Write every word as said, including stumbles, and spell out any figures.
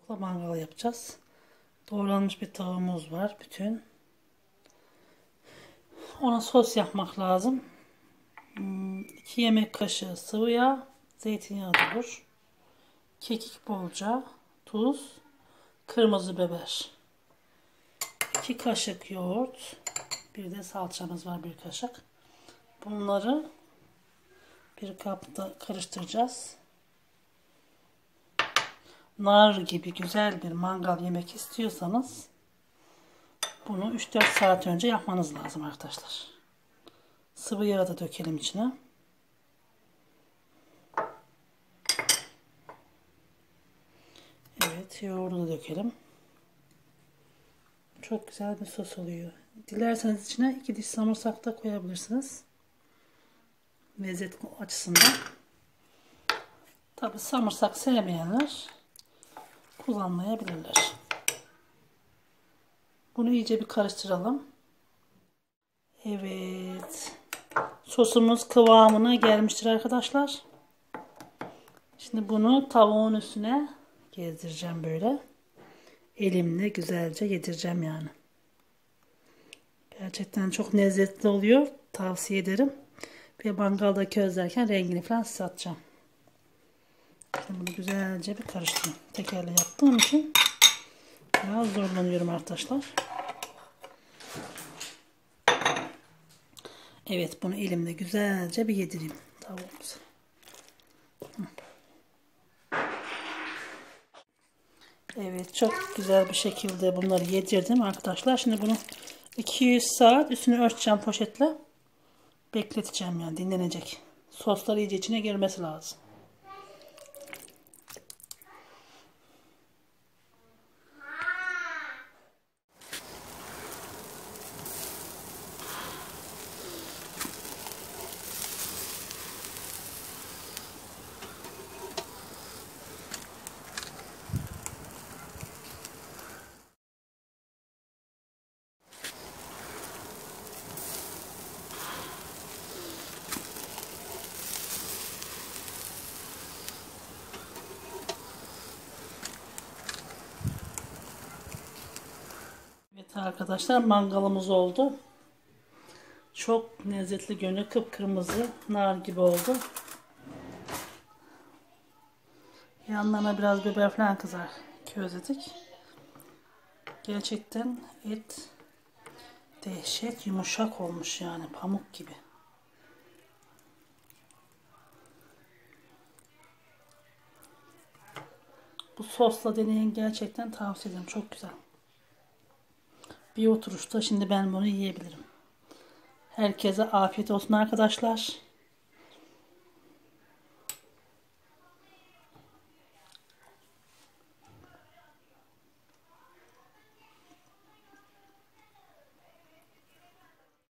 tavukla mangal yapacağız. Doğranmış bir tavuğumuz var bütün. Ona sos yapmak lazım. iki yemek kaşığı sıvı yağ, zeytinyağı da olur. Kekik bolca, tuz, kırmızı biber. iki kaşık yoğurt. Bir de salçamız var, bir kaşık. Bunları bir kapta karıştıracağız. Nar gibi güzel bir mangal yemek istiyorsanız bunu üç dört saat önce yapmanız lazım arkadaşlar. Sıvı yağı da dökelim içine. Evet, yoğurdu da dökelim. Çok güzel bir sos oluyor. Dilerseniz içine iki diş sarımsak da koyabilirsiniz. Lezzet açısından. Tabi sarımsak sevmeyenler kullanmayabilirler. Bunu iyice bir karıştıralım. Evet. Sosumuz kıvamına gelmiştir arkadaşlar. Şimdi bunu tavuğun üstüne gezdireceğim böyle. Elimle güzelce yedireceğim yani. Gerçekten çok lezzetli oluyor. Tavsiye ederim. Ve mangalda közlerken rengini falan size atacağım. Şimdi bunu güzelce bir karıştırayım. Tekerle yaptığım için biraz zorlanıyorum arkadaşlar. Evet, bunu elimle güzelce bir yedireyim tavuğumuza. Evet, çok güzel bir şekilde bunları yedirdim arkadaşlar. Şimdi bunu iki yüz saat üstünü örteceğim poşetle. Bekleteceğim yani, dinlenecek. Soslar iyice içine girmesi lazım. Evet arkadaşlar, mangalımız oldu. Çok lezzetli görünüyor. Kıpkırmızı nar gibi oldu. Yanlarına biraz biber falan kızar közledik. Gerçekten et dehşet yumuşak olmuş yani, pamuk gibi. Bu sosla deneyin, gerçekten tavsiye ederim. Çok güzel. Bir oturuşta şimdi ben bunu yiyebilirim. Herkese afiyet olsun arkadaşlar.